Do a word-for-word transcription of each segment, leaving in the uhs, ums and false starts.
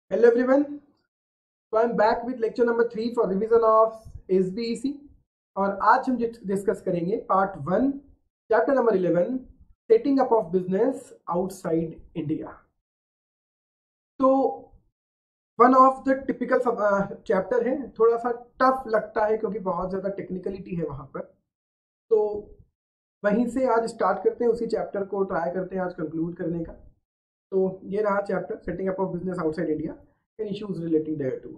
Hello everyone. So I'm back with lecture number three for revision of S B E C और आज हम discuss करेंगे part one chapter number eleven setting up of business outside India. तो one of the typical chapter है, थोड़ा सा tough लगता है क्योंकि बहुत ज़्यादा टेक्निकलिटी है वहाँ पर। तो वहीं से आज स्टार्ट करते हैं, उसी चैप्टर को ट्राई करते हैं आज कंक्लूड करने का। तो ये रहा chapter setting up of business outside India and issues relating thereto.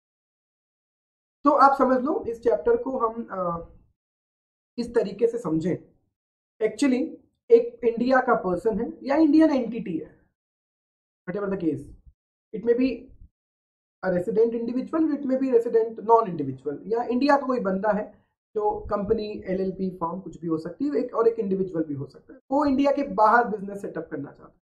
तो आप समझ लो इस चैप्टर को हम आ, इस तरीके से समझें। एक्चुअली एक इंडिया का पर्सन है या इंडियन एंटिटी है, whatever the case, it may be a resident individual, it may be resident non individual, या इंडिया का कोई बंदा है जो कंपनी एलएलपी फॉर्म कुछ भी हो सकती है, एक और एक इंडिविजुअल भी हो सकता है। वो इंडिया के बाहर बिजनेस सेटअप करना चाहता है।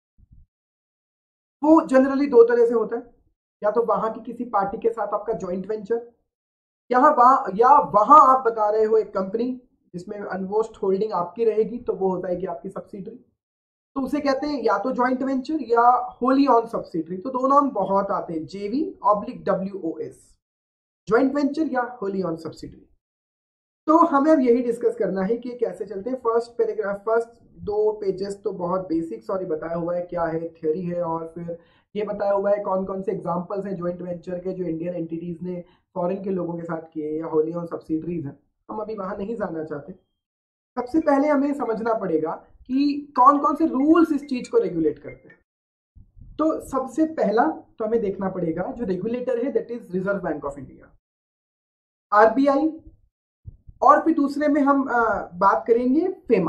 वो जनरली दो तरह से होता है, या तो वहां की किसी पार्टी के साथ आपका जॉइंट वेंचर, यहाँ वहां या वहां आप बता रहे हो एक कंपनी जिसमें अनवोस्ट होल्डिंग आपकी रहेगी, तो वो होता है कि आपकी सब्सिडरी। तो उसे कहते हैं या तो जॉइंट वेंचर या होली ऑन सब्सिडरी। तो दो नाम बहुत आते हैं, JV oblique W O S, joint venture या होली ऑन सब्सिडरी। तो हमें अब यही डिस्कस करना है कि कैसे चलते हैं। फर्स्ट पैराग्राफ, फर्स्ट दो पेजेस तो बहुत बेसिक सॉरी बताया हुआ है क्या है, थ्योरी है, और फिर ये बताया हुआ है कौन कौन से एग्जांपल्स हैं ज्वाइंट वेंचर के जो इंडियन एंटिटीज ने फॉरेन के लोगों के साथ किए या होली ऑन सब्सिडरीज हैं। हम अभी वहां नहीं जाना चाहते। सबसे पहले हमें समझना पड़ेगा कि कौन कौन से रूल्स इस चीज को रेगुलेट करते हैं। तो सबसे पहला तो हमें देखना पड़ेगा जो रेगुलेटर है, that is Reserve Bank of India, RBI. और फिर दूसरे में हम आ, बात करेंगे फेमा।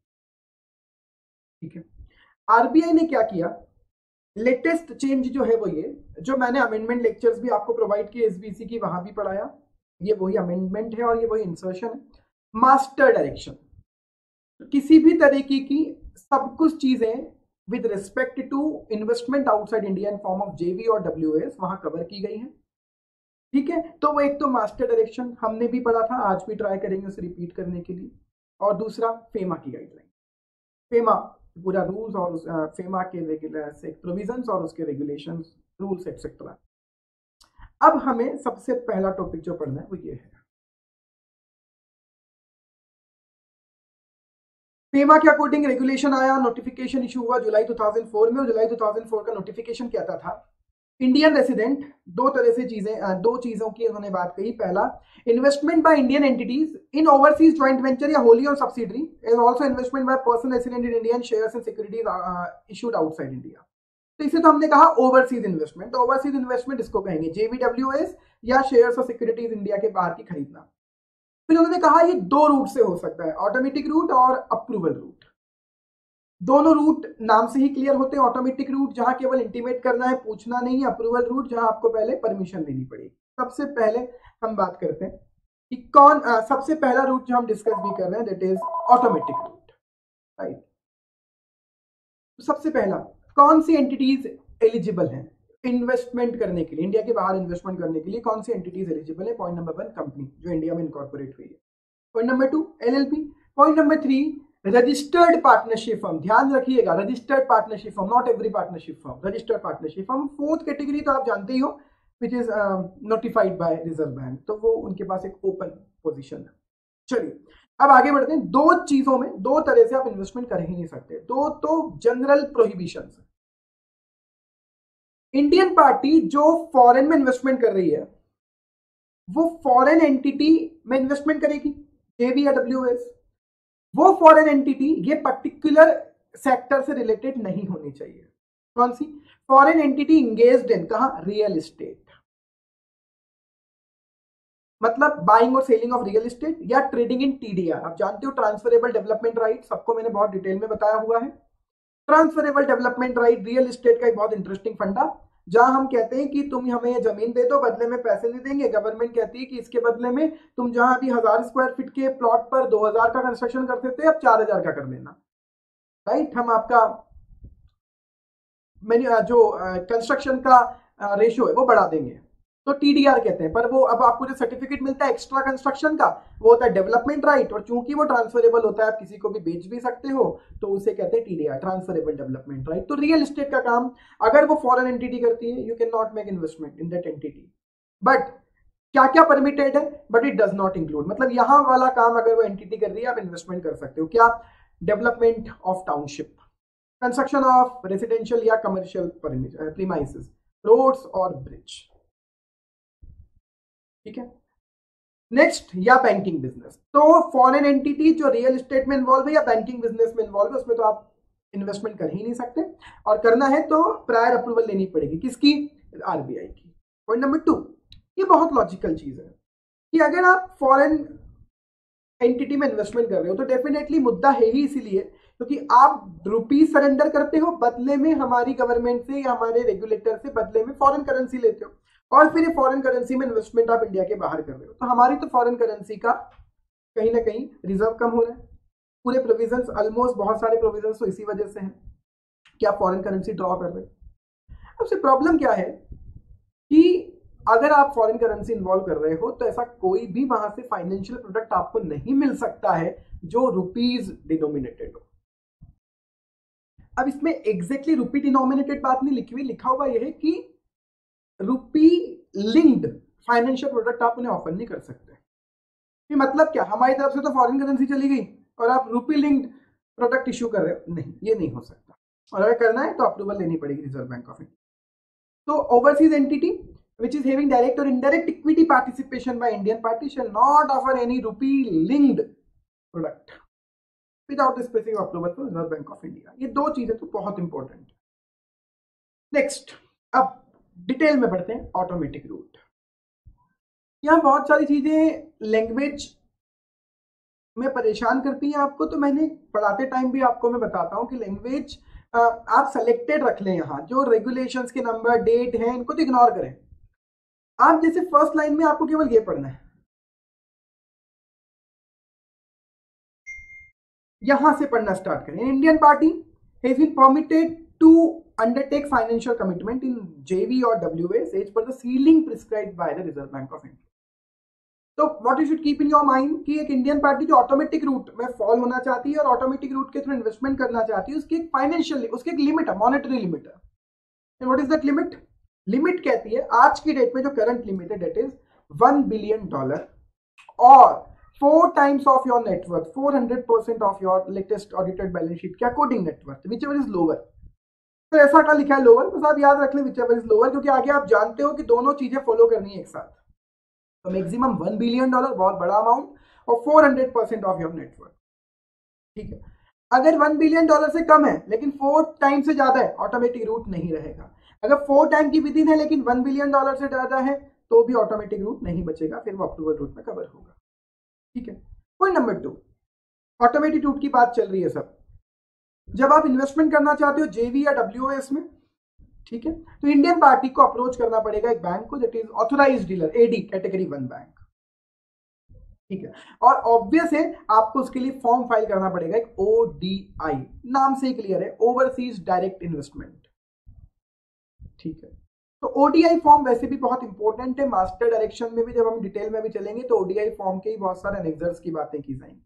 ठीक है, आरबीआई ने क्या किया, लेटेस्ट चेंज जो है वो ये, जो मैंने अमेंडमेंट लेक्चर्स भी आपको प्रोवाइड किए एसबीसी की, वहां भी पढ़ाया, ये वही अमेंडमेंट है और ये वही इंसर्शन है। मास्टर डायरेक्शन, किसी भी तरीके की सब कुछ चीजें with respect to investment outside India in form of JV और डब्ल्यूएस वहां कवर की गई है। ठीक है, तो वो एक तो मास्टर डायरेक्शन हमने भी पढ़ा था, आज भी ट्राई करेंगे उसे रिपीट करने के लिए। और दूसरा फेमा की गाइडलाइन, फेमा पूरा रूल्स और फेमा के रेगुलर प्रोविजंस और उसके रेगुलेशंस, रूल्स एक्सेट्रा। अब हमें सबसे पहला टॉपिक जो पढ़ना है वो ये है, फेमा के अकॉर्डिंग रेगुलेशन आया, नोटिफिकेशन इशू हुआ जुलाई दो हज़ार चार में। और जुलाई दो हज़ार चार का नोटिफिकेशन कहता था इंडियन रेसिडेंट, दो तरह से चीजें, दो चीजों की उन्होंने बात कही। पहला, investment by Indian entities in overseas joint venture या होली और subsidiary, and also investment by person resident in Indian shares and securities issued outside India. तो इसे तो हमने कहा ओवरसीज इन्वेस्टमेंट। तो ओवरसीज इन्वेस्टमेंट इसको कहेंगे जेवीडब्ल्यूएस या शेयर्स और सिक्योरिटीज इंडिया के बाहर की खरीदना। फिर उन्होंने कहा ये दो रूट से हो सकता है, ऑटोमेटिक रूट और अप्रूवल रूट। दोनों रूट नाम से ही क्लियर होते हैं। ऑटोमेटिक रूट जहां केवल इंटीमेट करना है, पूछना नहीं है। अप्रूवल रूट जहां आपको पहले परमिशन लेनी पड़ेगी। सबसे पहले हम बात करते हैं कि कौन आ, सबसे पहला रूट जो हम डिस्कस भी कर रहे हैं that is automatic route, right. सबसे पहला, कौन सी एंटिटीज एलिजिबल हैं इन्वेस्टमेंट करने के लिए, इंडिया के बाहर इन्वेस्टमेंट करने के लिए कौन सी एंटिटीज एलिजिबल है? पॉइंट नंबर वन, कंपनी जो इंडिया में इनकॉर्पोरेट हुई है। Point number two, LLP. Point number three, registered partnership firm. ध्यान रखिएगा, registered partnership firm, not every partnership firm, registered partnership firm. Fourth category तो आप जानते ही हो, which is notified by Reserve Bank, तो वो उनके पास एक ओपन पोजीशन है। चलिए अब आगे बढ़ते हैं। दो चीजों में, दो तरह से आप इन्वेस्टमेंट कर ही नहीं सकते, दो तो जनरल प्रोहिबिशन है। इंडियन पार्टी जो फॉरेन में इन्वेस्टमेंट कर रही है वो फॉरेन एंटिटी में इन्वेस्टमेंट करेगी, जेवी या डब्ल्यूएस। वो फॉरेन एंटिटी ये पर्टिकुलर सेक्टर से रिलेटेड नहीं होनी चाहिए। कौन सी? फॉरेन एंटिटी इंगेज्ड इन, कहा? रियल एस्टेट, मतलब बाइंग और सेलिंग ऑफ रियल एस्टेट या ट्रेडिंग इन टीडीआर। आप जानते हो ट्रांसफरेबल डेवलपमेंट राइट, सबको मैंने बहुत डिटेल में बताया हुआ है। Transferable development right real estate का एक बहुत इंटरेस्टिंग फंडा, जहां हम कहते हैं कि तुम हमें ये जमीन दे दो, बदले में पैसे नहीं देंगे। गवर्नमेंट कहती है कि इसके बदले में तुम जहां अभी हजार स्क्वायर फीट के प्लॉट पर दो हजार का कंस्ट्रक्शन करते थे, अब चार हजार का कर देना, राइट। हम आपका जो कंस्ट्रक्शन का रेशियो है वो बढ़ा देंगे। तो टीडीआर कहते हैं। पर वो अब आपको जो सर्टिफिकेट मिलता है एक्स्ट्रा कंस्ट्रक्शन का वो होता है डेवलपमेंट राइट, और चूंकि वो ट्रांसफरेबल होता है, आप किसी को भी बेच भी सकते हो, तो उसे कहते हैं टीडीआर, ट्रांसफरेबल डेवलपमेंट राइट। तो रियल एस्टेट का काम अगर वो फॉरेन एंटिटी करती है, you can not make investment in that entity. But क्या क्या परमिटेड है, but it does not include, मतलब यहां वाला काम अगर वो एंटिटी कर रही है आप इन्वेस्टमेंट कर सकते हो। क्या? Development of township, construction of residential या कमर्शियल प्रीमाइसेस, रोड्स और ब्रिज, ठीक है। नेक्स्ट, या बैंकिंग बिजनेस। तो फॉरेन एंटिटी जो रियल एस्टेट में इन्वॉल्व है या बैंकिंग बिजनेस में इन्वॉल्व है, उसमें तो आप इन्वेस्टमेंट कर ही नहीं सकते, और करना है तो प्रायर अप्रूवल लेनी पड़ेगी, किसकी? आरबीआई की। पॉइंट नंबर टू, ये बहुत लॉजिकल चीज है कि अगर आप फॉरेन एंटिटी में इन्वेस्टमेंट कर रहे हो तो डेफिनेटली मुद्दा है ही इसीलिए क्योंकि तो आप रुपीज सरेंडर करते हो, बदले में हमारी गवर्नमेंट से या हमारे रेगुलेटर से बदले में फॉरेन करेंसी लेते हो, और फिर फॉरेन करेंसी में इन्वेस्टमेंट आप इंडिया के बाहर कर रहे हो, तो हमारी तो फॉरेन करेंसी का कहीं ना कहीं रिजर्व कम हो रहा है। पूरे प्रोविजंस, ऑलमोस्ट बहुत सारे प्रोविजंस तो इसी वजह से हैं कि आप फॉरेन करेंसी ड्रॉ कर रहे हो। अब से प्रॉब्लम क्या है कि अगर आप फॉरेन करेंसी इन्वॉल्व कर रहे हो तो ऐसा कोई भी वहां से फाइनेंशियल प्रोडक्ट आपको नहीं मिल सकता है जो रुपीज डिनोमिनेटेड हो। अब इसमें एग्जैक्टली रुपी डिनोमिनेटेड बात नहीं लिखी हुई, लिखा हुआ यह है कि रुपी लिंक्ड फाइनेंशियल प्रोडक्ट आप उन्हें ऑफर नहीं कर सकते। ये मतलब क्या? हमारी तरफ से तो फॉरेन करेंसी चली गई और आप रुपी लिंक्ड प्रोडक्ट इश्यू कर रहे हो, नहीं, ये नहीं हो सकता। और अगर करना है तो अप्रूवल लेनी पड़ेगी रिजर्व बैंक ऑफ इंडिया। तो overseas entity which is having direct or indirect equity participation by Indian party shall not offer any rupee linked product without the specific approval from Reserve Bank of India। ये दो चीजें तो बहुत important है। Next, अब detail में बढ़ते हैं। ऑटोमेटिक रूट, यहाँ बहुत सारी चीजें लैंग्वेज में परेशान करती हैं आपको, तो मैंने पढ़ाते टाइम भी आपको मैं बताता हूँ कि लैंग्वेज आप सेलेक्टेड रख लें। यहाँ जो रेगुलेशंस के नंबर, डेट हैं, इनको तो इग्नोर करें। आप जैसे फर्स्ट लाइन में आपको केवल ये पढ़ना है, यहां से पढ़ना स्टार्ट करें। Indian party has been permitted to undertake financial commitment in JV और WS as per the ceiling prescribed by the Reserve Bank of India. तो what you should keep in your mind कि एक Indian party जो automatic route में fall होना चाहती है और ऑटोमेटिक रूट के थ्रू इन्वेस्टमेंट करना चाहती है, उसकी एक फाइनेंशियल, उसकी एक लिमिट है, मॉनेटरी लिमिट है। And what is that limit? Limit कहती है आज की डेट में जो करंट लिमिट है that is one billion dollar और four times of your net worth, four hundred percent of your latest audited balance sheet के according net worth, whichever is lower. तो ऐसा क्या लिखा है लोअर, बस आप याद रख लें विच एवर इज लोअर, क्योंकि आगे आप जानते हो कि दोनों चीजें फॉलो करनी है एक साथ। तो मैक्सिमम वन बिलियन डॉलर, बहुत बड़ा अमाउंट, और four hundred percent of your net worth, ठीक है। अगर वन बिलियन डॉलर से कम है लेकिन फोर टाइम से ज्यादा है, ऑटोमेटिक रूट नहीं रहेगा। अगर फोर टाइम की विदिन है लेकिन वन बिलियन डॉलर से ज्यादा है तो भी ऑटोमेटिक रूट नहीं बचेगा, फिर वो अप्रूवल रूट में कवर होगा, ठीक है। Point number two, automatic route की बात चल रही है सब। जब आप इन्वेस्टमेंट करना चाहते हो जेवी या डब्ल्यूएस में, ठीक है, तो इंडियन पार्टी को अप्रोच करना पड़ेगा एक बैंक को, that is authorised dealer, AD, category one bank, ठीक है। और ऑब्वियस है आपको उसके लिए फॉर्म फाइल करना पड़ेगा एक ओडीआई, नाम से ही क्लियर है, ओवरसीज डायरेक्ट इन्वेस्टमेंट, ठीक है। तो ओडीआई फॉर्म वैसे भी बहुत इंपॉर्टेंट है, मास्टर डायरेक्शन में भी जब हम डिटेल में भी चलेंगे तो ओडीआई फॉर्म के ही बहुत सारे एनेक्सर्स की बातें की जाएंगी।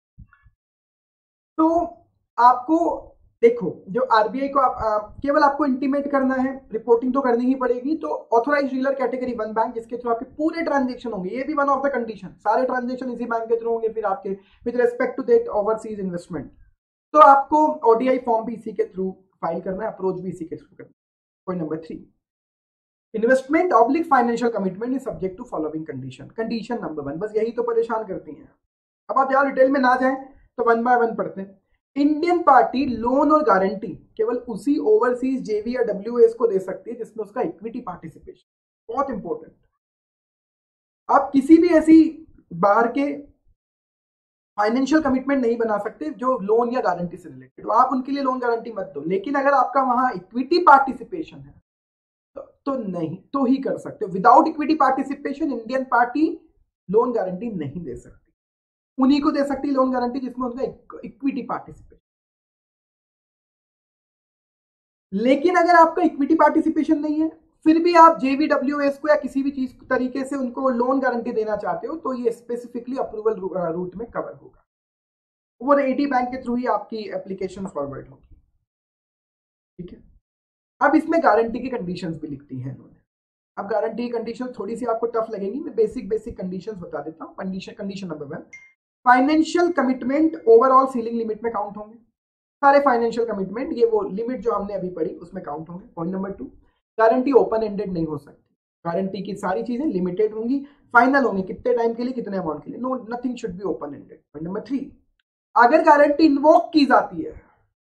तो आपको देखो, जो आरबीआई को आप, आप केवल आपको इंटीमेट करना है, रिपोर्टिंग तो करनी ही पड़ेगी। तो authorised dealer category one bank जिसके थ्रू आपके पूरे ट्रांजेक्शन होंगे, ये भी वन ऑफ द कंडीशन, सारे ट्रांजेक्शन इसी बैंक के थ्रू होंगे फिर आपके with respect to that overseas investment. तो आपको ओडीआई फॉर्म भी इसी के थ्रू फाइल करना है, अप्रोच भी इसी के थ्रू करना है। Point number three, investment oblique financial commitment is subject to following condition. Condition number one, बस यही तो परेशान करती हैं। अब आप यार डिटेल में ना जाएं तो वन बाय वन पढ़ते हैं। इंडियन पार्टी लोन और गारंटी केवल उसी ओवरसीज जेवी या डब्ल्यूएस को दे सकती है जिसमें उसका इक्विटी पार्टिसिपेशन, बहुत इंपॉर्टेंट। आप किसी भी ऐसी बाहर के फाइनेंशियल कमिटमेंट नहीं बना सकते जो लोन या गारंटी से रिलेटेड हो, आप उनके लिए लोन गारंटी मत दो। लेकिन अगर आपका वहां इक्विटी पार्टिसिपेशन है तो, तो नहीं, तो ही कर सकते हो। Without equity participation Indian party loan guarantee नहीं दे सकती, उन्हीं को दे सकती लोन गारंटी जिसमें उनका इक्विटी पार्टिसिपेशन। लेकिन अगर आपका इक्विटी पार्टिसिपेशन नहीं है, फिर भी आप जेवीडब्ल्यूएस को या किसी भी चीज तरीके से उनको लोन गारंटी देना चाहते हो तो ये स्पेसिफिकली अप्रूवल रूट में कवर होगा, वो एडी बैंक के थ्रू ही आपकी एप्लीकेशन फॉरवर्ड होगी। ठीक है, अब इसमें गारंटी की कंडीशंस भी लिखती हैं इन्होंने। अब गारंटी की कंडीशन थोड़ी सी आपको टफ लगेंगी, मैं बेसिक बेसिक कंडीशंस बता देता हूँ। Condition condition number one, financial commitment overall ceiling limit में काउंट होंगे। सारे फाइनेंशियल कमिटमेंट ये वो लिमिट जो हमने अभी पढ़ी उसमें काउंट होंगे। Point number two, guarantee open ended नहीं हो सकती, गारंटी की सारी चीजें लिमिटेड होंगी, फाइनल होंगे कितने टाइम के लिए कितने अमाउंट के लिए, no nothing should be open ended. Point number three, अगर गारंटी इन्वोक की जाती है,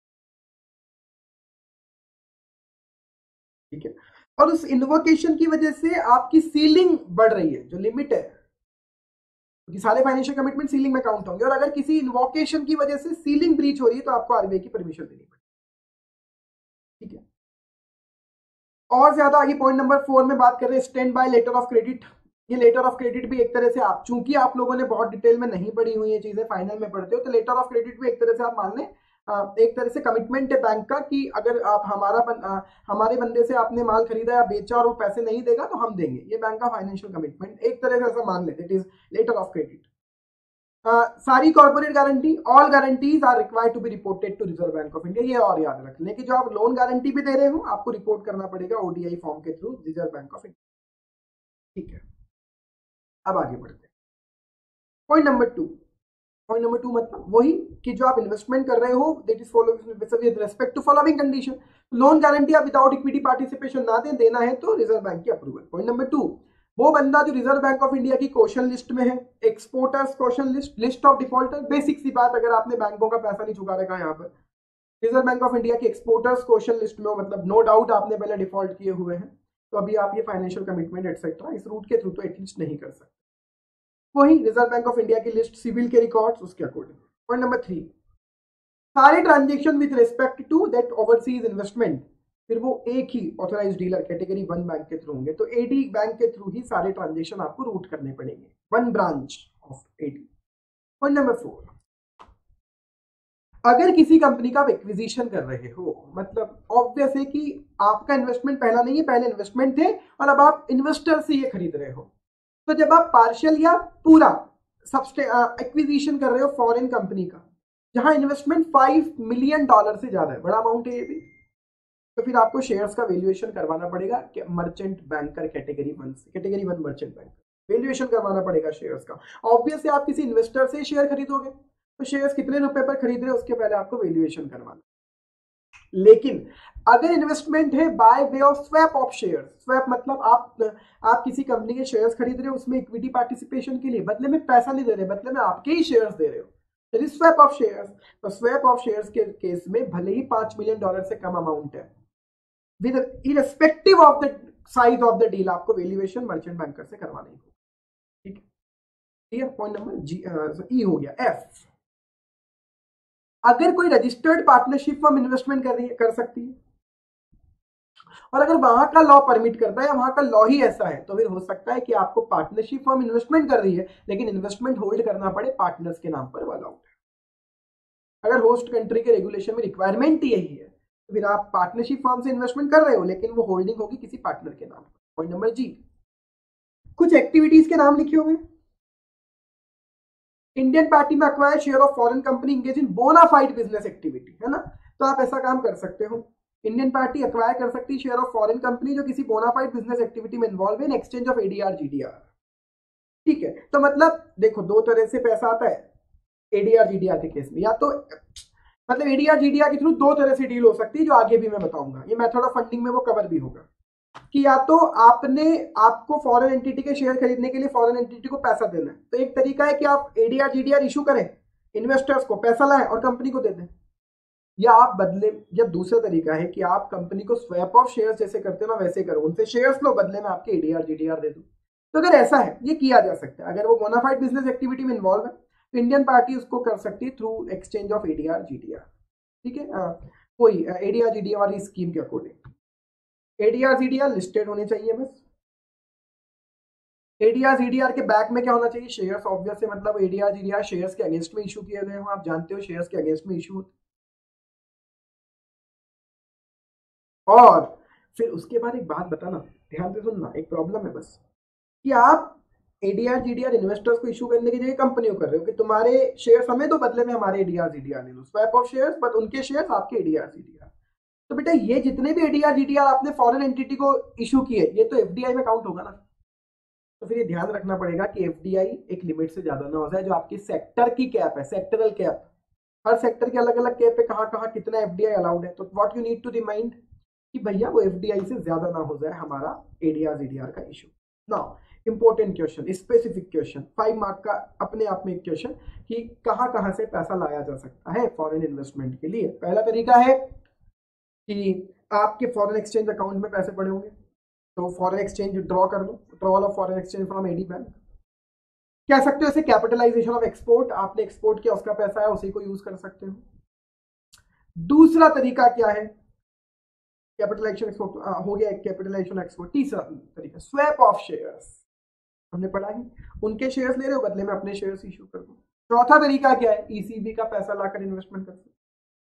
ठीक है, और उस इन्वोकेशन की वजह से आपकी सीलिंग बढ़ रही है, जो लिमिट है, क्योंकि सारे फाइनेंशियल कमिटमेंट सीलिंग में काउंट होंगे, और अगर किसी इन्वोकेशन की वजह से सीलिंग ब्रीच हो रही है तो आपको आरबीआई की परमिशन देनी पड़ेगी। ठीक है, और ज्यादा आगे पॉइंट नंबर फोर में बात कर रहे हैं standby letter of credit. ये लेटर ऑफ क्रेडिट भी एक तरह से आप, चूंकि आप लोगों ने बहुत डिटेल में नहीं पढ़ी हुई ये चीजें, फाइनल में पढ़ते हो, तो लेटर ऑफ क्रेडिट भी एक तरह से आप मान लें एक तरह से कमिटमेंट है बैंक का कि अगर आप हमारा बन, आ, हमारे बंदे से आपने माल खरीदा या बेचा और वो पैसे नहीं देगा तो हम देंगे, ये बैंक का फाइनेंशियल कमिटमेंट एक तरह से ऐसा मान लेते, it is letter of credit. सारी corporate guarantee, all guarantees are required to be reported to Reserve Bank of India. ये और याद रख लें कि जो आप लोन गारंटी भी दे रहे हो आपको रिपोर्ट करना पड़ेगा ओडीआई फॉर्म के through Reserve Bank of India. ठीक है, अब आगे बढ़ते हैं। Point number two, point number two मतलब वही कि जो आप इन्वेस्टमेंट कर रहे हो that is follow with respect to following condition, loan guarantee आप विदाउट इक्विटी पार्टिसिपेशन ना दें, देना है तो रिजर्व बैंक की अप्रूवल। पॉइंट नंबर टू, वो बंदा जो रिजर्व बैंक ऑफ इंडिया की क्वेश्चन लिस्ट में है, exporters question list, list of defaulter, basic सी बात, अगर आपने बैंकों का पैसा नहीं चुका रखा यहाँ पर रिजर्व बैंक ऑफ इंडिया की एक्सपोर्टर्स क्वेश्चन लिस्ट में हो, मतलब नो डाउट आपने पहले डिफॉल्ट किए हुए हैं, तो अभी आप ये फाइनेंशियल कमिटमेंट एटसेट्रा इस रूट के थ्रू तो एटलीस्ट नहीं कर सकते। वही रिजर्व बैंक ऑफ इंडिया की लिस्ट, सिविल के रिकॉर्ड्स, उसके अकॉर्डिंग। पॉइंट नंबर थ्री, सारे transaction with respect to that overseas investment, फिर वो एक ही authorise dealer category one bank के थ्रू होंगे, तो एडी बैंक के थ्रू ही सारे ट्रांजेक्शन आपको रूट करने पड़ेंगे, one branch of AD. Point number four, अगर किसी कंपनी का आप एक्विजिशन कर रहे हो, मतलब ऑब्वियस है कि आपका इन्वेस्टमेंट पहला नहीं है, पहले इन्वेस्टमेंट थे और अब आप इन्वेस्टर से ये खरीद रहे हो, तो जब आप पार्शियल या पूरा एक्विजिशन कर रहे हो फॉरेन कंपनी का जहां इन्वेस्टमेंट फाइव मिलियन डॉलर से ज्यादा है, बड़ा अमाउंट है ये भी, तो फिर आपको शेयर्स का वैल्यूएशन करवाना पड़ेगा मर्चेंट बैंकर कैटेगरी वन से, category one merchant banker valuation करवाना पड़ेगा शेयर्स का। ऑब्वियसली आप किसी इन्वेस्टर से शेयर खरीदोगे तो शेयर्स कितने रुपए पर खरीद रहे हो उसके पहले आपको वैल्यूएशन करवाना। लेकिन अगर इन्वेस्टमेंट है by way of swap of share, swap मतलब आप आप किसी कंपनी के शेयर्स खरीद रहे हो, उसमें इक्विटी पार्टिसिपेशन के लिए बदले में पैसा नहीं दे रहे, बदले में आपके ही शेयर्स दे रहे हो, that is swap of shares. तो स्वैप ऑफ शेयर्स के केस में भले ही पांच मिलियन डॉलर से कम अमाउंट है, with irrespective of the size of the deal, आपको वैल्यूएशन मर्चेंट बैंकर से करवानी होगी। ठीक है, clear. Point number G E हो गया। एफ, अगर कोई रजिस्टर्ड पार्टनरशिप फर्म इन्वेस्टमेंट कर रही है, कर सकती है, और अगर वहां का लॉ परमिट करता है, वहां का लॉ ही ऐसा है, तो फिर हो सकता है कि आपको पार्टनरशिप फर्म इन्वेस्टमेंट कर रही है लेकिन इन्वेस्टमेंट होल्ड करना पड़े पार्टनर्स के नाम पर, वाला आउट है। अगर होस्ट कंट्री के रेगुलेशन में रिक्वायरमेंट ही यही है तो फिर आप पार्टनरशिप फर्म से इन्वेस्टमेंट कर रहे हो लेकिन वो होल्डिंग होगी किसी पार्टनर के नाम पर। पॉइंट नंबर जी, कुछ एक्टिविटीज के नाम लिखे हुए, इंडियन पार्टी में acquire share of foreign company engage in bona fide business activity, है ना, तो आप ऐसा काम कर सकते हो, इंडियन पार्टी अक्वायर कर सकती है शेयर ऑफ फॉरेन कंपनी जो किसी बोनाफाइड बिजनेस एक्टिविटी में इन्वॉल्व है in exchange of ADR GDR. ठीक है, तो मतलब देखो दो तरह से पैसा आता है एडीआर जीडीआर के केस में, या तो मतलब एडीआर जीडीआर के थ्रू दो तरह से डील हो सकती है जो आगे भी मैं बताऊंगा, ये मेथड ऑफ फंडिंग में वो कवर भी होगा कि या तो आपने आपको फॉरेन एंटिटी के शेयर खरीदने के लिए फॉरेन एंटिटी को पैसा देना है, तो एक तरीका है कि आप एडीआर जीडीआर इशू करें, इन्वेस्टर्स को पैसा लाएं और कंपनी को दे दें, या आप बदले, या दूसरा तरीका है कि आप कंपनी को स्वैप ऑफ शेयर्स जैसे करते हो ना वैसे करो, उनसे शेयर्स लो, बदले में आपके एडीआर जीडीआर दे दो। तो अगर ऐसा है ये किया जा सकता है, अगर वो बोनाफाइड बिजनेस एक्टिविटी में इन्वॉल्व है तो इंडियन पार्टी उसको कर सकती है through exchange of ADR GDR. ठीक है, कोई एडीआर जीडीआर वाली स्कीम के अकॉर्डिंग एडीआर जीडीआर लिस्टेड होने चाहिए बस। एडीआर जीडीआर के बैक में क्या होना चाहिए, शेयर्स, ऑब्वियस है, मतलब एडीआर जीडीआर शेयर्स के अगेंस्ट में इशू किए गए हो, आप जानते हो शेयर्स के अगेंस्ट में इशू होते, और फिर उसके बाद एक बात बताना, ध्यान से सुनना, एक प्रॉब्लम है बस कि आप एडीआर जीडीआर इन्वेस्टर्स को इशू करने की जगह कंपनी को कर रहे हो कि तुम्हारे शेयर हमें तो बदले में हमारे एडीआर जीडीआर ले लो, स्वैप ऑफ शेयर्स, बट उनके शेयर्स आपके एडीआर जीडीआर। तो बेटा ये जितने भी एडीआर जीडीआर आपने फॉरेन एंटिटी को इशू किए ये तो एफडीआई में काउंट होगा ना। तो फिर ये ध्यान रखना पड़ेगा कि एफडीआई एक लिमिट से ज्यादा ना हो जाए, जो आपकी सेक्टर की कैप है, सेक्टरल कैप, हर सेक्टर के अलग अलग कैप पे कहाँ कहाँ कितना एफडीआई अलाउड है। तो what you need to remind कि भैया वो एफडीआई से ज्यादा ना हो जाए हमारा एडीआर जीडीआर का issue. Now important question, specific question, five mark का अपने आप में एक क्वेश्चन कि कहाँ कहाँ से पैसा लाया जा सकता है फॉरेन इन्वेस्टमेंट के लिए। पहला तरीका है कि आपके फॉरेन एक्सचेंज अकाउंट में पैसे पड़े होंगे, तो फॉरेन एक्सचेंज ड्रॉ कर लो, drawal of foreign exchange from AD bank. कह सकते हो इसे कैपिटलाइजेशन ऑफ एक्सपोर्ट, आपने एक्सपोर्ट किया उसका पैसा है उसी को यूज कर सकते हो। दूसरा तरीका क्या है, कैपिटलाइजेशन एक्सपोर्ट हो गया, कैपिटलाइजेशन एक्सपोर्ट। तीसरा तरीका स्वैप ऑफ शेयर्स, हमने पढ़ा ही, उनके शेयर्स ले रहे हो बदले में अपने शेयर्स इशू कर दो। चौथा तरीका क्या है, ईसीबी का पैसा लाकर इन्वेस्टमेंट कर सकते,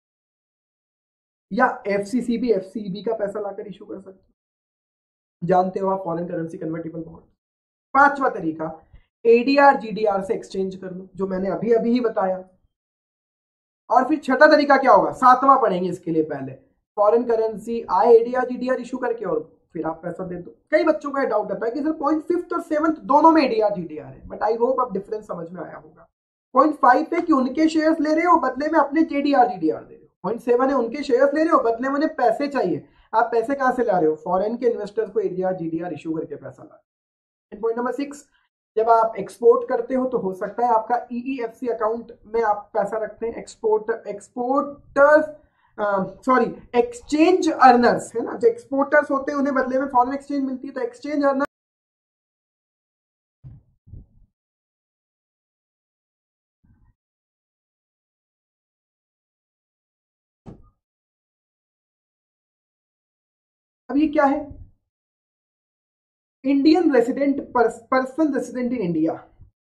या एफसीसीबी एफसीबी का पैसा लाकर इशू कर सकते, जानते हो आप, फॉरेन करेंसी कन्वर्टिबल बॉन्ड। पांचवा तरीका एडीआर जीडीआर से एक्सचेंज कर लो, जो मैंने अभी अभी ही बताया। और फिर छठा तरीका क्या होगा, सातवां पढ़ेंगे इसके लिए, पहले फॉरेन करेंसी आए एडीआर जीडीआर इशू करके और फिर आप पैसा दे दो। कई बच्चों का डाउट आता है कि सर पॉइंट फिफ्थ और सेवंथ दोनों में एडीआर जीडीआर है, बट आई होप अब डिफरेंस समझ में आया होगा। पॉइंट फाइव पे कि उनके शेयर्स ले रहे हो बदले में अपने एडीआर जीडीआर दे रहे हो। पॉइंट सेवन है उनके शेयर्स ले रहे हो बदले में उन्हें पैसे चाहिए, आप पैसे कहां से ला रहे हो, फॉरेन के इन्वेस्टर्स को एडीआर जीडीआर इशू करके पैसा ला रहे हो। पॉइंट नंबर सिक्स, जब आप एक्सपोर्ट करते हो तो हो सकता है आपका ईईएफसी अकाउंट में आप पैसा रखते हैं, export exporters sorry exchange earners है ना, जो एक्सपोर्टर्स होते हैं उन्हें बदले में फॉरेन एक्सचेंज मिलती है, तो एक्सचेंज अर्नर अब ये क्या है, Indian resident person resident in India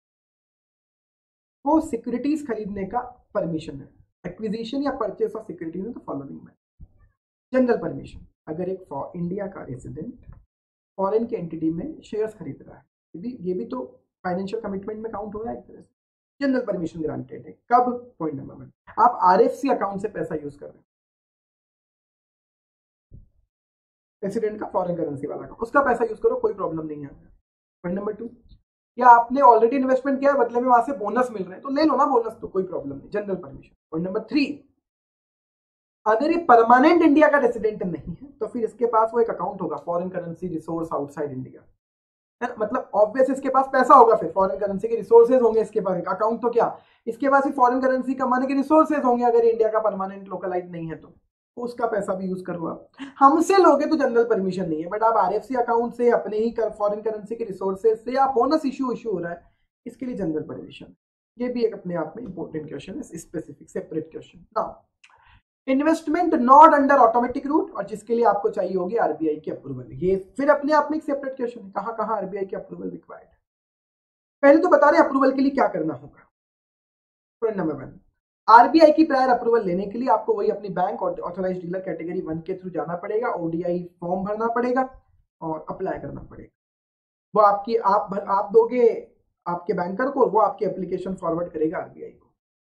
को सिक्योरिटीज खरीदने का परमिशन है, एक्विजिशन या purchase of securities in the following में। जनरल परमिशन, अगर एक इंडिया का रेसिडेंट फॉरेन के एंटिटी में शेयर्स खरीद रहा है, ये भी ये भी तो फाइनेंशियल कमिटमेंट में काउंट हो रहा है एक तरह से, जनरल परमिशन ग्रांटेड है। कब, पॉइंट नंबर वन, आप आरएफसी अकाउंट से पैसा यूज कर रहे हैं, रेसिडेंट का फॉरेन करेंसी वाला का, उसका पैसा यूज करो, कोई प्रॉब्लम नहीं है। पॉइंट नंबर टू, या आपने ऑलरेडी इन्वेस्टमेंट किया है बदले में वहां से बोनस मिल रहे हैं तो ले लो ना बोनस, तो कोई प्रॉब्लम नहीं, general permission. Point number three, अगर ये परमानेंट इंडिया का रेसिडेंट नहीं है तो फिर इसके पास वो एक अकाउंट होगा, foreign currency resource outside India, है मतलब ऑब्वियस इसके पास पैसा होगा, फिर फॉरेन करेंसी के रिसोर्सेज होंगे इसके पास, अकाउंट तो क्या इसके पास ही फॉरेन करेंसी कमाने के रिसोर्सेज होंगे, अगर इंडिया का परमानेंट लोकलाइज नहीं है तो उसका पैसा भी यूज करो आप। हमसे लोगे तो जनरल परमिशन नहीं है, बट आप आरएफसी अकाउंट से अपने ही फॉरेन करेंसी के रिसोर्सेज से या बोनस इशू इशू हो रहा है, इसके लिए जनरल परमिशन। ये भी एक अपने आप में इंपॉर्टेंट क्वेश्चन है, specific separate question. Now investment not under automatic route, और जिसके लिए आपको चाहिए होगी आरबीआई की अप्रूवल, ये फिर अपने आप में एक सेपरेट क्वेश्चन है, कहां कहां आरबीआई की अप्रूवल रिक्वायर्ड है। पहले तो बता रहे अप्रूवल के लिए क्या करना होगा। पॉइंट नंबर वन, आरबीआई की प्रायर अप्रूवल लेने के लिए आपको वही अपनी बैंक और ऑथराइज्ड डीलर कैटेगरी वन के थ्रू जाना पड़ेगा, ओडीआई फॉर्म भरना पड़ेगा और अप्लाई करना पड़ेगा। वो आपकी आप आप दोगे आपके बैंकर को, वो आपकी एप्लीकेशन फॉरवर्ड करेगा आरबीआई को,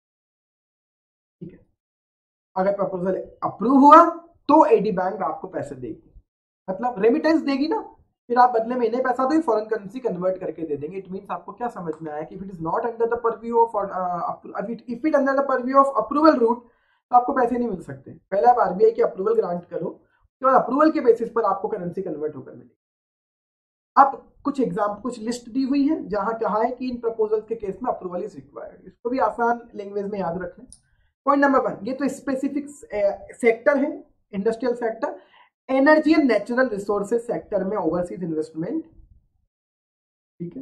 ठीक है। अगर प्रपोजल अप्रूव हुआ तो एडी बैंक आपको पैसे देगी, मतलब रेमिटेंस देगी ना, फिर आप बदले में इन्हें पैसा दो, फॉरेन करेंसी कन्वर्ट करके दे देंगे। इट मींस आपको क्या समझ में आया कि if it is not under the purview of if it under the purview of approval route तो आपको पैसे नहीं मिल सकते। पहले आप आरबीआई की अप्रूवल ग्रांट करो, उसके बाद अप्रूवल के बेसिस पर आपको करेंसी कन्वर्ट होकर मिलेगी। अब कुछ एग्जाम कुछ लिस्ट दी हुई है जहां कहा है कि इन प्रपोजल के केस में अप्रूवल इज रिक्वायर्ड, इसको भी आसान लैंग्वेज में याद रख लें। पॉइंट नंबर वन, ये तो स्पेसिफिक सेक्टर है, industrial sector. Energy and natural resources sector में ओवरसीज इन्वेस्टमेंट, ठीक है,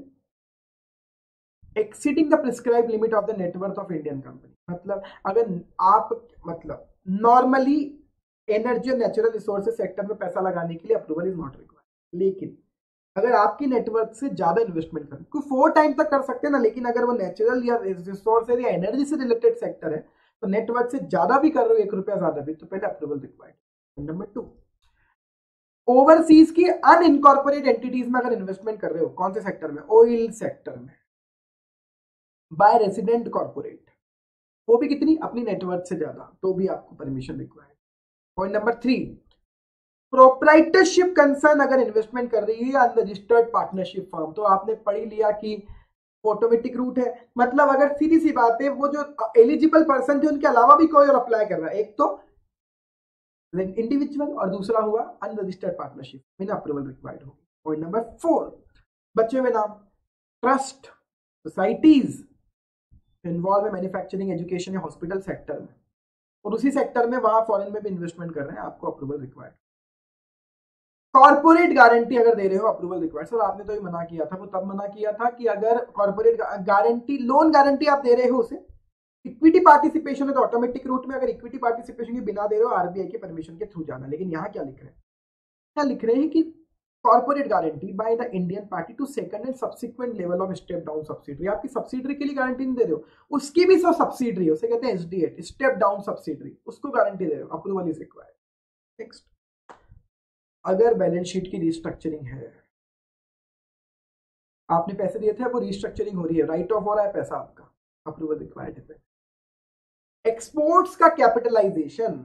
exceeding the prescribe limit of the net worth of Indian company, मतलब अगर आप मतलब नॉर्मली एनर्जी और नेचुरल रिसोर्सेज सेक्टर में पैसा लगाने के लिए अप्रूवल इज नॉट रिक्वायर्ड, लेकिन अगर आपकी नेटवर्थ से ज्यादा इन्वेस्टमेंट करें, कोई फोर टाइम तक कर सकते हैं ना, लेकिन अगर वो नेचुरल या रिसोर्सेज या एनर्जी से रिलेटेड सेक्टर है तो नेटवर्थ से ज्यादा भी कर रहे हो, एक रुपया ज्यादा भी, तो पहले approval required. Number two, overseas की अनइनकॉर्पोरेट एंटिटीज में अगर इन्वेस्टमेंट कर रहे हो, कौन से सेक्टर में, ऑयल सेक्टर में, बाय रेसिडेंट कॉर्पोरेट, वो भी कितनी, अपनी नेटवर्थ से ज्यादा, तो भी आपको permission required. Point number three, proprietorship concern अगर इन्वेस्टमेंट कर रही है अनरजिस्टर्ड पार्टनरशिप फर्म, तो आपने पढ़ ही लिया कि ऑटोमेटिक रूट है, मतलब अगर सीधी सी बात है, वो जो एलिजिबल पर्सन थे उनके अलावा भी कोई और अप्लाई कर रहा है, एक तो इंडिविजुअल और दूसरा हुआ अनरजिस्टर्ड पार्टनरशिप, बिना अप्रूवल रिक्वायर्ड होगी। पॉइंट नंबर फोर, बच्चे हुए नाम, ट्रस्ट, सोसाइटीज इन्वॉल्व है मैन्युफैक्चरिंग, एजुकेशन या हॉस्पिटल सेक्टर में, और उसी सेक्टर में वहां फॉरेन में भी इन्वेस्टमेंट कर रहे हैं, आपको अप्रूवल रिक्वायर्ड। कॉर्पोरेट गारंटी अगर दे रहे हो, अप्रूवल रिक्वायर्ड। सर आपने तो ये मना किया था, वो तब मना किया था कि अगर कॉर्पोरेट गारंटी, लोन गारंटी आप दे रहे हो उसे, इक्विटी पार्टिसिपेशन है तो ऑटोमेटिक रूट में, अगर इक्विटी पार्टिसिपेशन के बिना दे रहे हो आरबीआई के परमिशन के थ्रू जाना। लेकिन यहाँ क्या लिख रहे हैं, क्या लिख रहे हैं कि corporate guarantee by the Indian party to second and subsequent level of step down subsidiary, आपकी सब्सिडरी के लिए गारंटी नहीं दे रहे हो, उसकी भी सब सब्सिडरी, उसे कहते हैं एसडीएट, स्टेप डाउन सब्सिडरी, उसको गारंटी दे रहे हो, अप्रूवल इज रिक्वायर्ड। नेक्स्ट, अगर बैलेंस शीट की रिस्ट्रक्चरिंग है, आपने पैसे दिए थे, वो रिस्ट्रक्चरिंग हो रही है, राइट ऑफ हो रहा है पैसा आपका, अप्रूवल रिक्वायर्ड है। एक्सपोर्ट्स का कैपिटलाइजेशन,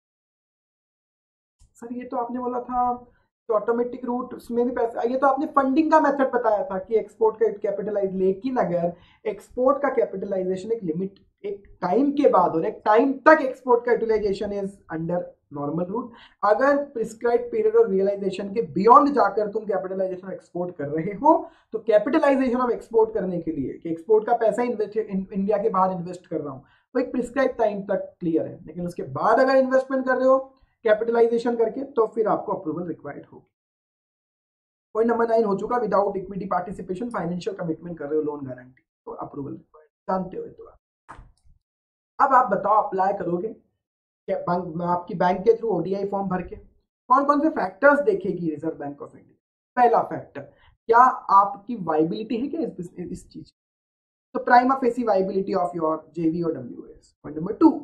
सर ये तो आपने बोला था तो ऑटोमेटिक रूट, उसमें भी पैसा, ये तो आपने फंडिंग का मेथड बताया था कि एक्सपोर्ट का कैपिटलाइज, लेकिन अगर एक्सपोर्ट का कैपिटलाइजेशन एक लिमिट, एक टाइम के बाद और एक टाइम तक एक्सपोर्ट का utilisation is under normal route, अगर प्रिस्क्राइब पीरियड और रियलाइजेशन के बियॉन्ड जाकर तुम कैपिटलाइजेशन एक्सपोर्ट कर रहे हो, तो कैपिटलाइजेशन ऑफ एक्सपोर्ट करने के लिए कि एक्सपोर्ट का पैसा इन्वेस्ट इंडिया के बाहर इन्वेस्ट कर रहा हूं, तो एक प्रिस्क्राइब टाइम तक क्लियर है, लेकिन उसके बाद अगर इन्वेस्टमेंट कर रहे हो कैपिटलाइजेशन करके, तो फिर आपको अप्रूवल रिक्वायर्ड होगी। पॉइंट नंबर नाइन हो चुका, without equity participation financial commitment कर रहे हो, लोन गारंटी, तो अप्रूवल रिक्वायर्ड, जानते हो तो आप। अब आप बताओ अप्लाई करोगे आपकी बैंक के थ्रू ओडीआई फॉर्म भर के, कौन कौन से फैक्टर्स देखेगी रिजर्व बैंक ऑफ इंडिया। पहला फैक्टर, क्या आपकी वाइबिलिटी है क्या इस, इस चीज, तो prima facie viability of your JV और डब्ल्यूएस। पॉइंट नंबर टू,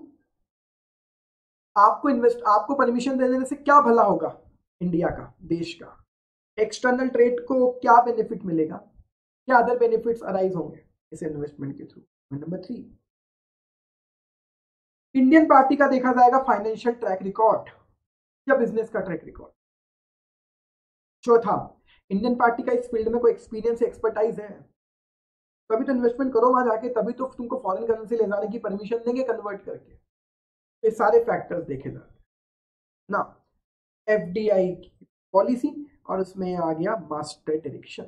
आपको इन्वेस्ट, आपको परमिशन दे देने से क्या भला होगा इंडिया का, देश का, एक्सटर्नल ट्रेड को क्या बेनिफिट मिलेगा, क्या अदर बेनिफिट्स अराइज होंगे इस इन्वेस्टमेंट के through. Number three, Indian party का देखा जाएगा फाइनेंशियल ट्रैक रिकॉर्ड या बिजनेस का ट्रैक रिकॉर्ड। चौथा, इंडियन पार्टी का इस फील्ड में कोई एक्सपीरियंस, एक्सपर्टाइज है, तभी तो इन्वेस्टमेंट करो वहां जाके, तभी तो तुमको फॉरेन करेंसी ले जाने की परमिशन देंगे कन्वर्ट करके। ये सारे फैक्टर्स देखे जाते हैं ना, एफडीआई की पॉलिसी, और उसमें आ गया master direction.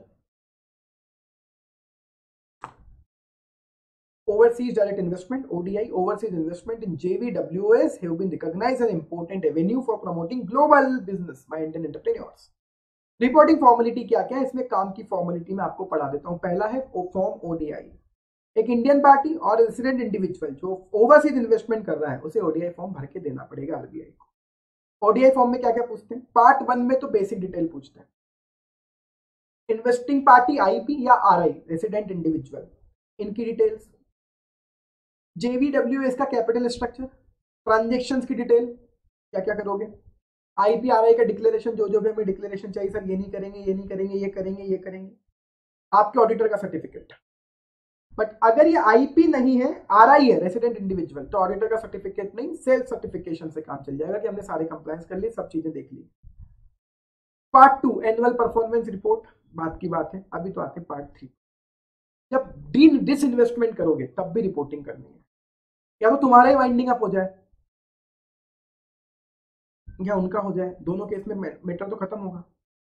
Overseas direct investment O D I, overseas investment in J V W S have been recognized as an important avenue for promoting global business by Indian entrepreneurs. Reporting formality क्या क्या है, इसमें काम की formality में आपको पढ़ा देता हूं। पहला है फॉर्म ओडीआई, एक इंडियन पार्टी और रेसिडेंट इंडिविजुअल जो ओवरसीज इन्वेस्टमेंट कर रहा है उसे ओडीआई फॉर्म भर के देना पड़ेगा आरबीआई को। ओडीआई फॉर्म में क्या क्या पूछते हैं, पार्ट वन में तो बेसिक डिटेल पूछते हैं, इन्वेस्टिंग पार्टी आईपी या आरआई रेसिडेंट इंडिविजुअल, इनकी डिटेल्स, जेवीडब्ल्यूएस का कैपिटल स्ट्रक्चर, ट्रांजैक्शंस की डिटेल, क्या क्या करोगे, आईपीआरआई का डिक्लेरेशन, जो जो भी हमें डिक्लेरेशन चाहिए, सर ये नहीं करेंगे, ये नहीं करेंगे, ये करेंगे, ये करेंगे, आपके ऑडिटर का सर्टिफिकेट। बट अगर ये आईपी नहीं है, आरआई है रेसिडेंट इंडिविजुअल, तो ऑडिटर का सर्टिफिकेट नहीं, सेल्फ सर्टिफिकेशन से काम चल जाएगा कि हमने सारे कंप्लायंस कर लिए, सब चीजें देख ली। Part two, annual performance report, बात की बात है। अभी तो आते हैं पार्ट थ्री, जब डिस इन्वेस्टमेंट करोगे तब भी रिपोर्टिंग करनी है, या तो तुम्हारा ही वाइंडिंग अप हो जाए या उनका हो जाए, दोनों केस में मैटर तो खत्म होगा।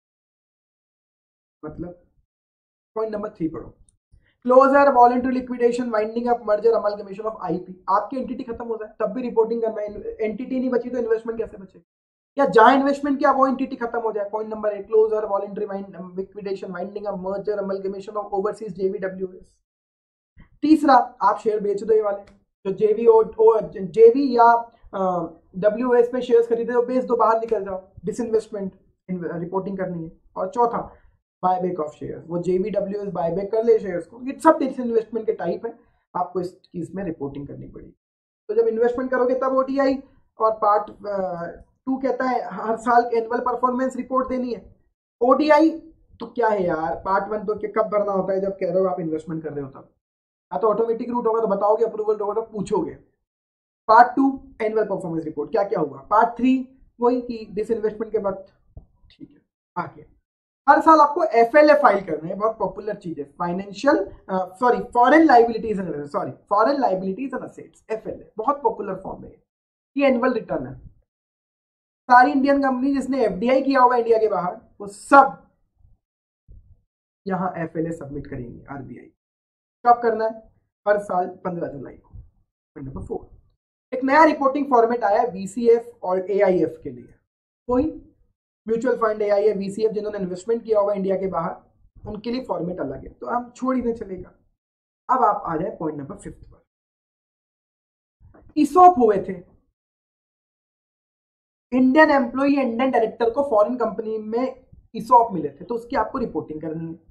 मतलब पॉइंट नंबर थ्री पढ़ो, closure, voluntary liquidation, winding up, merger, amalgamation of IP, आपकी एंटिटी खत्म हो जाए तब भी रिपोर्टिंग करना है। एंटिटी नहीं बची तो इन्वेस्टमेंट कैसे बचे, या जहां इन्वेस्टमेंट किया वो एंटिटी खत्म हो जाए। Point number eight, closure, voluntary liquidation, winding up, merger, amalgamation of overseas JVWS. तीसरा, आप शेयर बेच दो, ये वाले जो जेवी ओ जेवी या डब्ल्यूएस में शेयर्स खरीदे हो, बेच दो, बाहर निकल जाओ, डिसइन्वेस्टमेंट रिपोर्टिंग करनी है। और चौथा, बायबैक ऑफ शेयर्स, वो जेवीडब्ल्यूएस बायबैक कर ले शेयर्स को, ये सब डिसइन्वेस्टमेंट के टाइप है, आपको इस चीज में रिपोर्टिंग करनी पड़ेगी। तो जब इन्वेस्टमेंट करोगे तब ओडीआई, और पार्ट टू कहता है हर साल एनुअल परफॉर्मेंस रिपोर्ट देनी है। ओडीआई तो क्या है यार, पार्ट वन तो कब भरना होता है, जब कह रहे हो आप इन्वेस्टमेंट कर रहे हो तब, या तो ऑटोमेटिक रूट होगा तो बताओगे, अप्रूवल होगा तो पूछोगे। Part two annual performance report, क्या क्या हुआ। पार्ट थ्री वही कि दिस इन्वेस्टमेंट के वक्त, ठीक है। आगे हर साल आपको एफएलए फाइल करना है, बहुत पॉपुलर चीज है, financial sorry foreign liabilities and sorry foreign liabilities and assets, FLA बहुत पॉपुलर फॉर्म है ये। एनुअल रिटर्न है, सारी इंडियन कंपनी जिसने एफडीआई किया होगा इंडिया के बाहर वो सब यहां एफएलए सबमिट करेंगे आरबीआई। कब करना है, हर साल पंद्रह जुलाई को। पॉइंट नंबर फोर, एक नया रिपोर्टिंग फॉर्मेट आया है वीसीएफ और एआईएफ के लिए। कोई म्यूचुअल फंड, एआईएफ, वीसीएफ जिन्होंने इन्वेस्टमेंट किया होगा इंडिया के बाहर उनके लिए फॉर्मेट अलग है, तो हम छोड़ ही नहीं चलेगा। अब आप आ जाए पॉइंट नंबर फिफ्थ पर। ईसॉप हुए थे, इंडियन एम्प्लॉई, इंडियन डायरेक्टर को फॉरेन कंपनी में ईसॉप मिले थे, तो उसकी आपको रिपोर्टिंग करनी है।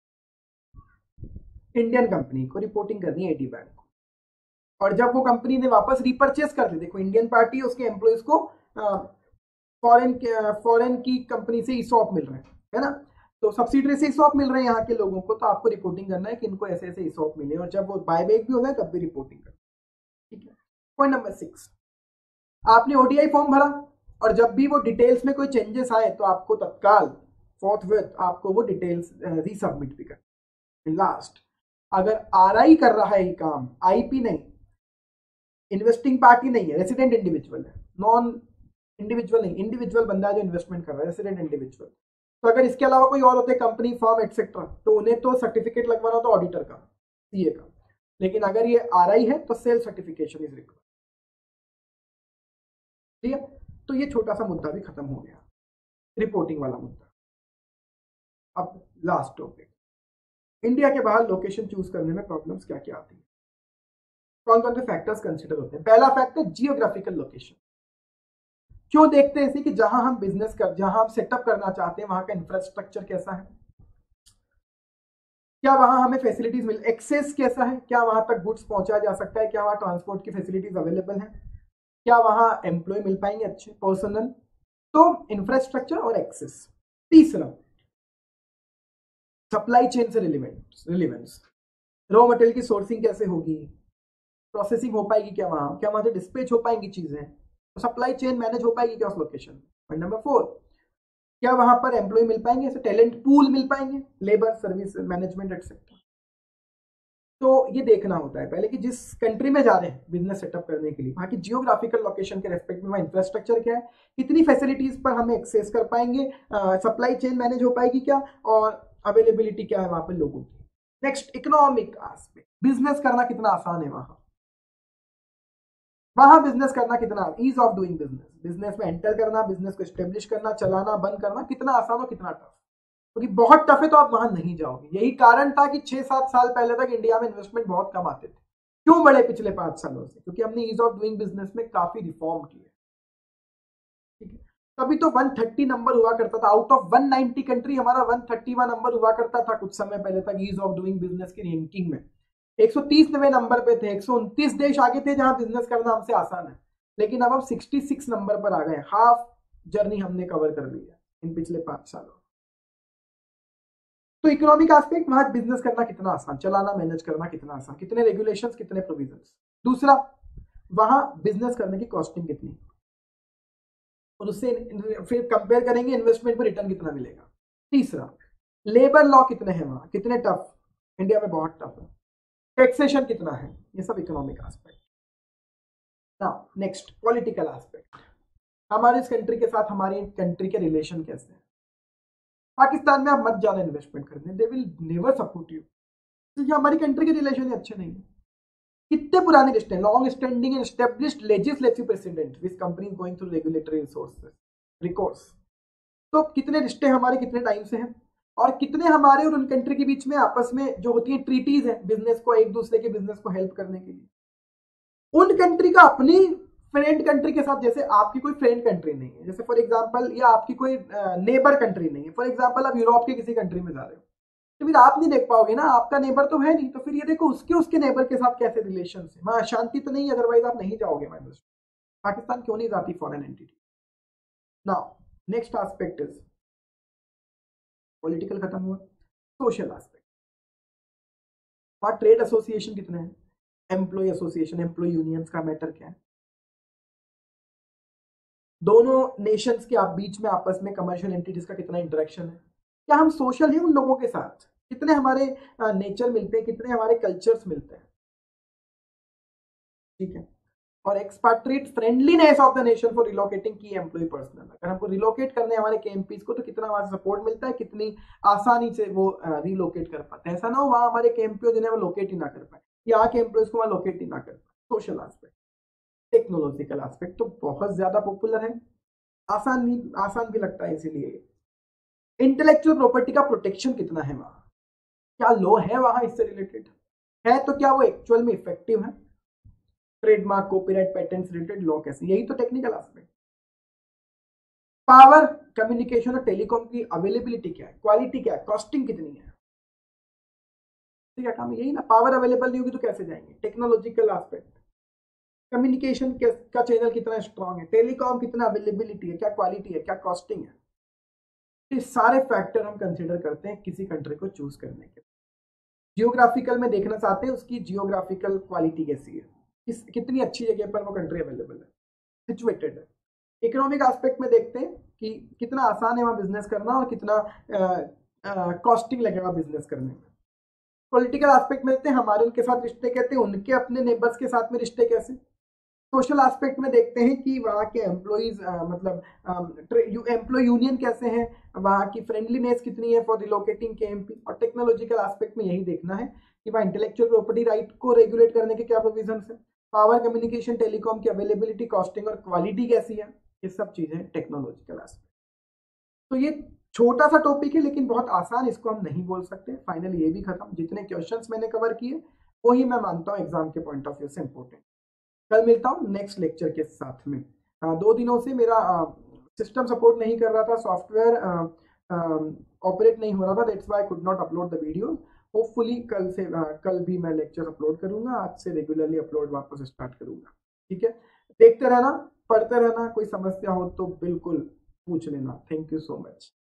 इंडियन कंपनी को रिपोर्टिंग करनी है एडी बैंक को, और जब वो कंपनी ने वापस रिपर्चेस कर ली, देखो इंडियन पार्टी है, उसके एम्प्लॉइज को फॉरेन फॉरेन की कंपनी से ईसॉप मिल रहे हैं, है ना, तो सब्सिडरी से ईसॉप मिल रहे हैं यहाँ के लोगों को, तो आपको रिपोर्टिंग करना है कि इनको ऐसे ऐसे ईसॉप मिले, और जब वो बाय बैक भी होता है तब भी रिपोर्टिंग करना, ठीक है। पॉइंट नंबर सिक्स, आपने ओडीआई फॉर्म भरा और जब भी वो डिटेल्स में कोई चेंजेस आए तो आपको तत्काल फोर्थ विथ आपको वो डिटेल्स रीसबमिट भी करना। लास्ट, अगर आरआई कर रहा है ये काम, आईपी नहीं, इन्वेस्टिंग पार्टी नहीं है, रेसिडेंट इंडिविजुअल है, नॉन इंडिविजुअल नहीं, इंडिविजुअल बंदा है जो इन्वेस्टमेंट कर रहा है, रेसिडेंट इंडिविजुअल, तो अगर इसके अलावा कोई और होते कंपनी, फर्म एक्सेट्रा, तो उन्हें तो सर्टिफिकेट लगवाना तो ऑडिटर का, सीए का, लेकिन अगर ये आरआई है तो सेल्फ सर्टिफिकेशन इज रिक्वायर्ड, ठीक है। तो ये छोटा सा मुद्दा भी खत्म हो गया, रिपोर्टिंग वाला मुद्दा। अब लास्ट टॉपिक, इंडिया के बाहर लोकेशन चूज करने में प्रॉब्लम्स क्या क्या आती है, कौन कौन से फैक्टर्स कंसिडर होते हैं। पहला फैक्टर जियोग्राफिकल लोकेशन। क्यों देखते हैं इसे कि जहां हम बिजनेस कर, जहां हम सेटअप करना चाहते हैं वहां का इंफ्रास्ट्रक्चर कैसा है, क्या वहां हमें फैसिलिटीज मिल, एक्सेस कैसा है, क्या वहां तक गुड्स पहुंचाया जा सकता है, क्या वहां ट्रांसपोर्ट की फैसिलिटीज अवेलेबल है, क्या वहां एम्प्लॉय मिल पाएंगे अच्छे पर्सनल, तो इंफ्रास्ट्रक्चर और एक्सेस। तीसरा, सप्लाई चेन से रिलेवेंस रिलेवेंस रॉ मटेरियल की सोर्सिंग कैसे होगी, प्रोसेसिंग हो पाएगी क्या वहां, क्या वहां से डिस्पैच हो पाएंगी चीजें, तो सप्लाई चेन मैनेज हो पाएगी क्या उस लोकेशन। पॉइंट नंबर फोर, क्या वहां पर एम्प्लॉय मिल पाएंगे, ऐसे टैलेंट पूल मिल पाएंगे, लेबर, सर्विस, मैनेजमेंट एक्सेट्रा। तो ये देखना होता है पहले कि जिस कंट्री में जा रहे हैं बिजनेस सेटअप करने के लिए, वहाँ की जियोग्राफिकल लोकेशन के रेस्पेक्ट में वहाँ इंफ्रास्ट्रक्चर क्या है, कितनी फैसिलिटीज पर हमें एक्सेस कर पाएंगे, सप्लाई चेन मैनेज हो पाएगी क्या, और अवेलेबिलिटी क्या है वहाँ पर लोगों की। नेक्स्ट, इकोनॉमिक एस्पेक्ट, बिजनेस करना कितना आसान है वहाँ, वहां बिजनेस करना कितना, ease of doing business, business में एंटर करना, बिजनेस को एस्टेब्लिश करना, चलाना, बंद करना कितना आसान हो कितना टफ, क्योंकि तो बहुत टफ है तो आप वहां नहीं जाओगे। यही कारण था कि छह सात साल पहले तक इंडिया में इन्वेस्टमेंट बहुत कम आते थे। क्यों बढ़े पिछले पांच सालों से, क्योंकि हमने ईज ऑफ डूइंग बिजनेस में काफी रिफॉर्म किए, ठीक है। तभी तो एक सौ तीस नंबर हुआ करता था, आउट ऑफ एक सौ नब्बे कंट्री हमारा एक सौ इकतीसवां नंबर हुआ करता था कुछ समय पहले तक ईज ऑफ डूइंग बिजनेस की रैंकिंग में। एक सौ तीसवें नंबर पे थे, एक सौ उनतीस देश आगे थे जहां बिजनेस करना हमसे आसान है, लेकिन अब हम छियासठ नंबर पर आ गए। हाफ जर्नी हमने कवर कर ली है इन पिछले पांच सालों। तो इकोनॉमिक एस्पेक्ट, वहां बिजनेस करना कितना आसान, चलाना, मैनेज करना कितना आसान, कितने रेगुलेशंस, कितने प्रोविजंस। दूसरा, वहां बिजनेस करने की कॉस्टिंग कितनी, और उससे फिर कंपेयर करेंगे इन्वेस्टमेंट में रिटर्न कितना मिलेगा। तीसरा, लेबर लॉ कितने हैं वहां, कितने टफ, इंडिया में बहुत टफ है, टैक्सेशन कितना है, ये सब economic aspect. Now next, political aspect, हमारे इस कंट्री के साथ हमारी कंट्री के रिलेशन कैसे हैं। पाकिस्तान में आप मत जाना इन्वेस्टमेंट करने, they will never support you, क्योंकि हमारी कंट्री के रिलेशन अच्छे नहीं है। कितने पुराने रिश्ते हैं, long standing and established legislative president with companies going through regulatory resources records. तो कितने रिश्ते हमारे कितने टाइम से हैं, और कितने हमारे और उन कंट्री के बीच में आपस में जो होती है ट्रीटीज है बिजनेस को, एक दूसरे के बिजनेस को हेल्प करने के लिए। उन कंट्री का अपनी फ्रेंड कंट्री के साथ, जैसे आपकी कोई फ्रेंड कंट्री नहीं है, जैसे फॉर एग्जांपल, या आपकी कोई नेबर कंट्री नहीं है, फॉर एग्जांपल आप यूरोप के किसी कंट्री में जा रहे हो, तो फिर आप नहीं देख पाओगे ना, आपका नेबर तो है नहीं, तो फिर ये देखो उसके उसके नेबर के साथ कैसे रिलेशन है, वहां अशांति तो नहीं, अदरवाइज आप नहीं जाओगे। पाकिस्तान क्यों नहीं जाती foreign entity, now next aspect is political खत्म हुआ, सोशल एस्पेक्ट। वहां ट्रेड एसोसिएशन कितने हैं, एम्प्लॉय एसोसिएशन, एम्प्लॉय यूनियंस का मैटर क्या है, दोनों नेशंस के आप बीच में आपस में कमर्शियल एंटिटीज का कितना इंटरेक्शन है, क्या हम सोशल हैं उन लोगों के साथ, कितने हमारे नेचर मिलते हैं, कितने हमारे कल्चर्स मिलते हैं, ठीक है। और expatriate friendliness of the nation for relocating की एम्प्लॉय पर्सनल, अगर हमको रिलोकेट करने हमारे केएमपीज को तो कितना हमारा सपोर्ट मिलता है, कितनी आसानी से वो रिलोकेट कर पाते हैं, ऐसा ना हो वहां हमारे केएमपी जिन्हें वो लोकेट ही ना कर पाए, यहाँ के एम्प्लॉयज को वहां लोकेट ही ना कर पाए। सोशल एस्पेक्ट, टेक्नोलॉजिकल एस्पेक्ट तो बहुत ज्यादा पॉपुलर है, आसान भी आसान भी लगता है इसीलिए। इंटेलेक्चुअल प्रॉपर्टी का प्रोटेक्शन कितना है वहां, क्या लॉ है वहां इससे रिलेटेड, है तो क्या वो एक्चुअल में इफेक्टिव है, trademark, copyright, patents related law कैसे, यही तो टेक्निकल एस्पेक्ट। पावर, कम्युनिकेशन और टेलीकॉम की अवेलेबिलिटी क्या है, क्वालिटी क्या है, कॉस्टिंग कितनी है, ठीक है, काम यही ना, पावर अवेलेबल नहीं होगी तो कैसे जाएंगे। टेक्नोलॉजिकल एस्पेक्ट, कम्युनिकेशन का चैनल कितना स्ट्रांग है, टेलीकॉम कितना अवेलेबिलिटी है, क्या क्वालिटी है, क्या कॉस्टिंग है, ये सारे फैक्टर हम कंसिडर करते हैं किसी कंट्री को चूज करने के। जियोग्राफिकल में देखना चाहते हैं उसकी जियोग्राफिकल क्वालिटी कैसी है, किस कितनी अच्छी जगह पर वो कंट्री अवेलेबल है, सिचुएटेड है। इकोनॉमिक एस्पेक्ट में देखते हैं कि कितना आसान है वहाँ बिजनेस करना और कितना कॉस्टिंग लगेगा बिजनेस करने में। पॉलिटिकल एस्पेक्ट में देखते हैं हमारे उनके साथ रिश्ते कैसे, उनके अपने नेबर्स के साथ में रिश्ते कैसे। सोशल एस्पेक्ट में देखते हैं कि वहाँ के एम्प्लॉइज मतलब एम्प्लॉय यूनियन कैसे हैं, वहाँ की फ्रेंडलीनेस कितनी है फॉर रिलोकेटिंग के एमपी। और टेक्नोलॉजिकल एस्पेक्ट में यही देखना है कि वहाँ इंटेलेक्चुअल प्रॉपर्टी राइट को रेगुलेट करने के क्या प्रोविजन है, पावर, कम्युनिकेशन, टेलीकॉम की अवेलेबिलिटी, कॉस्टिंग और क्वालिटी कैसी है, ये सब चीजें टेक्नोलॉजिकल एस्पेक्ट। तो ये छोटा सा टॉपिक है लेकिन बहुत आसान, इसको हम नहीं बोल सकते। फाइनली ये भी खत्म, जितने क्वेश्चंस मैंने कवर किए वही मैं मानता हूँ एग्जाम के पॉइंट ऑफ व्यू से इंपॉर्टेंट। कल मिलता हूँ नेक्स्ट लेक्चर के साथ में। आ, दो दिनों से मेरा सिस्टम सपोर्ट नहीं कर रहा था, सॉफ्टवेयर ऑपरेट नहीं हो रहा था, that's why I could not upload the video. Hopefully कल से आ, कल भी मैं लेक्चर अपलोड करूंगा, आज से रेगुलरली अपलोड वापस स्टार्ट करूंगा, ठीक है। देखते रहना, पढ़ते रहना, कोई समस्या हो तो बिल्कुल पूछ लेना। Thank you so much.